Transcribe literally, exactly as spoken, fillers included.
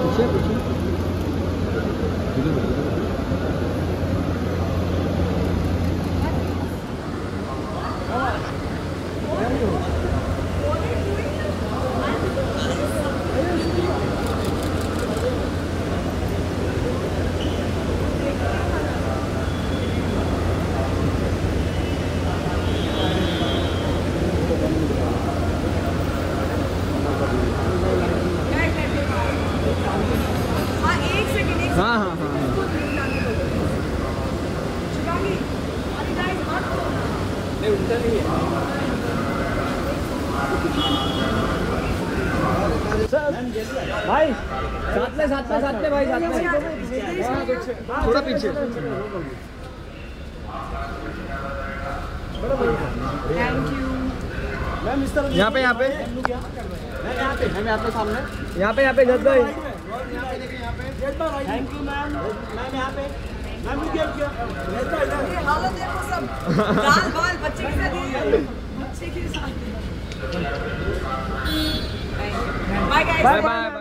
हाँ हाँ हाँ भाई साथ में साथ में साथ में भाई साथ में थोड़ा पीछे। Thank you ma'am. इस तरह यहाँ पे यहाँ पे यहाँ पे मैम, यहाँ पे सामने यहाँ पे यहाँ पे जज भाई। Thank you ma'am. मैम यहाँ पे मैम हालत देखो सब दाल बाल बच्चे के साथ बच्चे के साथ। Bye guys. Bye bye.